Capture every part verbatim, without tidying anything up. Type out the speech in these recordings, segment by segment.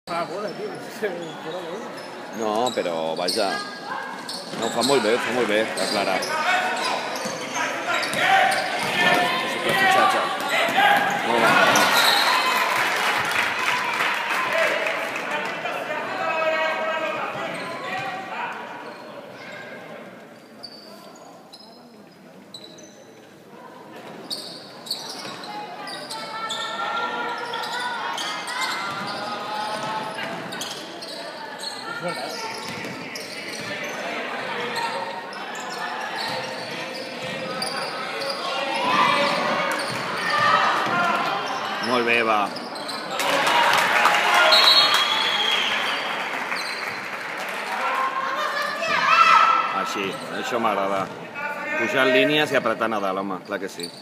No, però vaja, no, ho fa molt bé, ho fa molt bé, la Clara. Possible fitxatge. Molt bé. Molt bé, va. Així, això m'agrada. Pujar línies i apretar a dalt, home, clar que sí.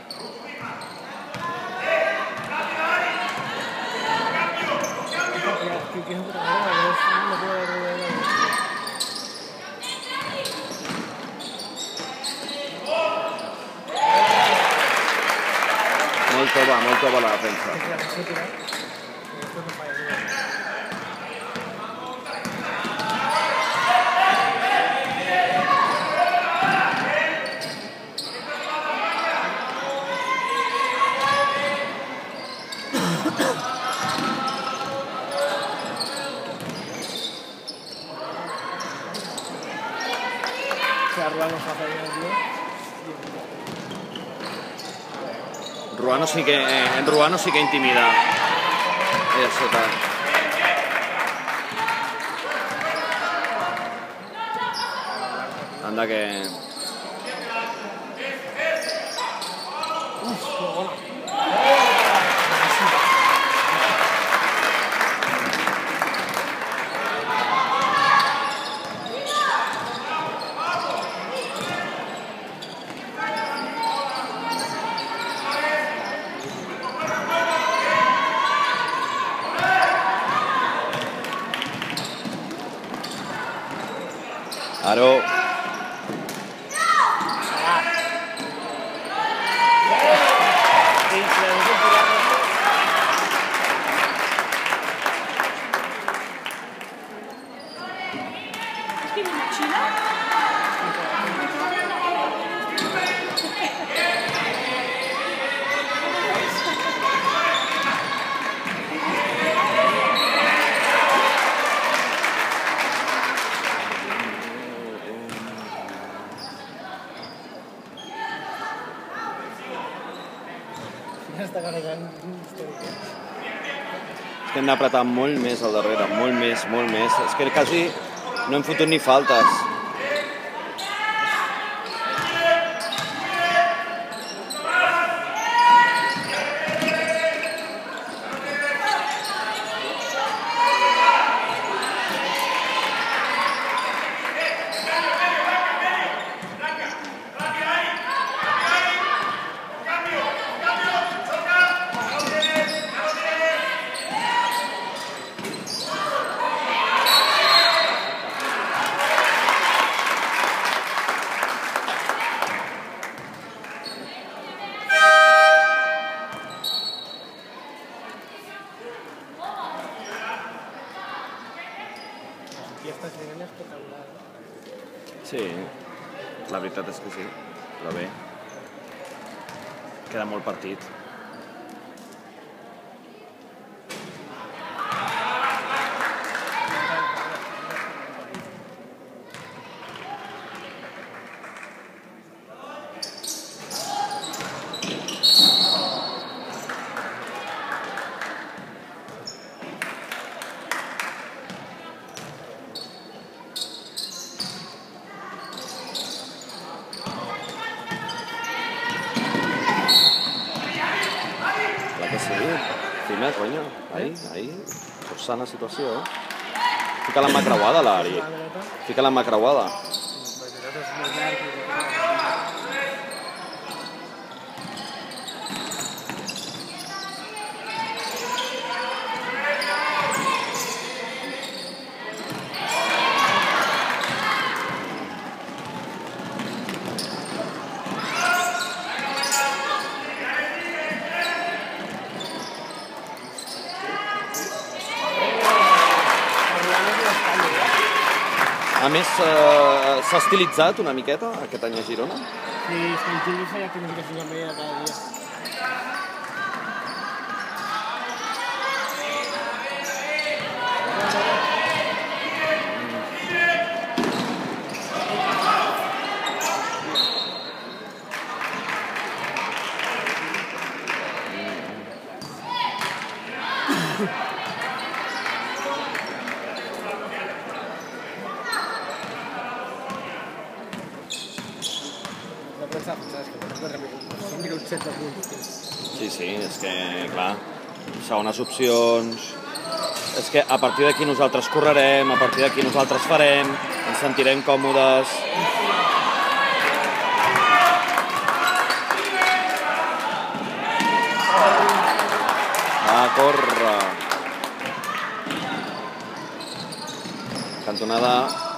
Molt tova, molt tova la defensa. Ruano sí que, en Ruano sí que intimida. Ahí a sota. Anda que... Aro. És que hem d'apretar molt més al darrere, molt més, molt més. És que quasi no hem fotut ni faltes. Sí, la veritat és que sí, però bé, queda molt partit. Fina, coño, ahí, ahí, forçant la situació, eh? Fica la mà creuada, l'Ari. Fica la mà creuada. A més, eh, s'ha estilitzat una miqueta aquest any a Girona? Sí, és que el Julio feia comunicacions amb ella cada dia. Sí, sí, és que, clar, segones opcions... És que a partir d'aquí nosaltres correrem, a partir d'aquí nosaltres farem, ens sentirem còmodes... Va, corre! Cantonada...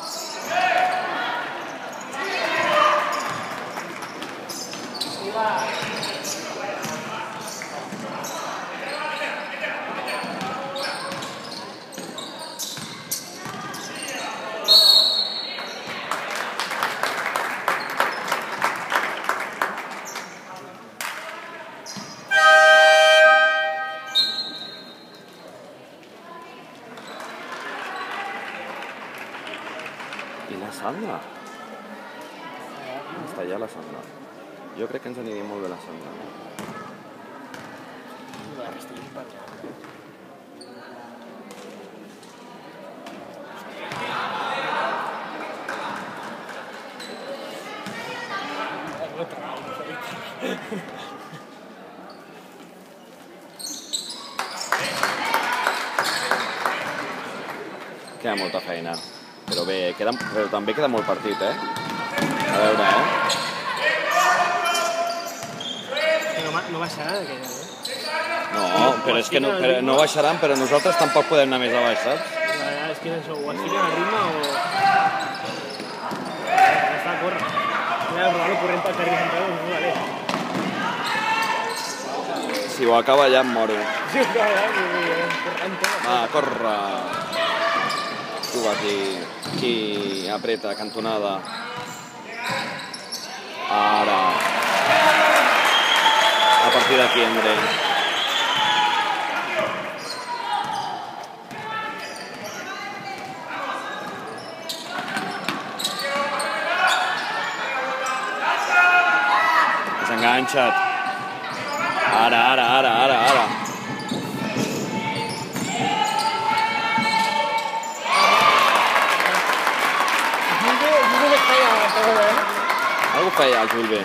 I la Sandra? Està allà la Sandra. Jo crec que ens aniria molt bé la Sandra. Queda molta feina. Però bé, queda, però també queda molt partit, eh? A veure, eh? Però no baixaran aquella, eh? No, però és que no, però no baixaran, però nosaltres tampoc podem anar més a baix, saps? Ja, és que és això, o es fiquen al ritme o... Està a córrer. Mira, provar-lo corrent pel carrer de Sant Pau, vale. Si ho acaba ja em moro. Si ho acaba ja, corrent tot. Va, corre! Tu aquí, qui apreta, cantonada. Ara. A partir d'aquí, André. És enganxat. Ara, ara, ara, ara, ara. Algo feia el Julve.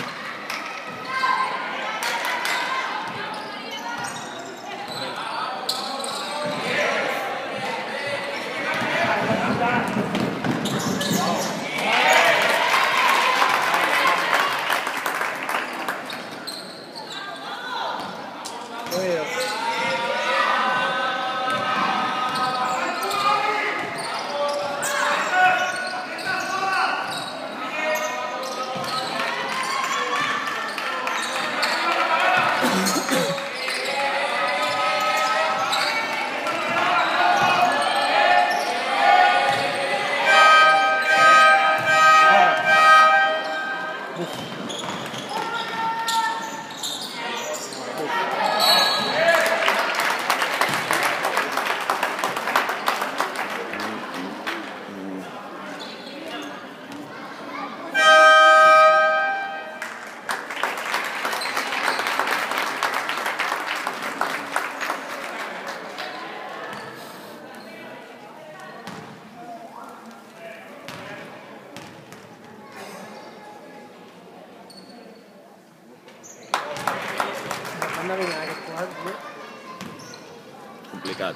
Complicat.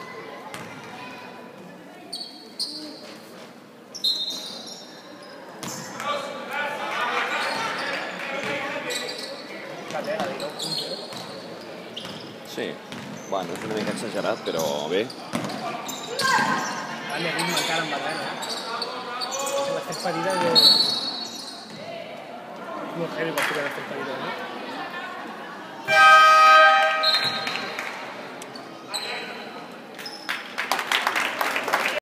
Sí, bueno, és una mica exagerat, però bé. Vale, ritme encara en barrena, eh? Les tres petites és... Molt heavy per tirar les tres petites, no?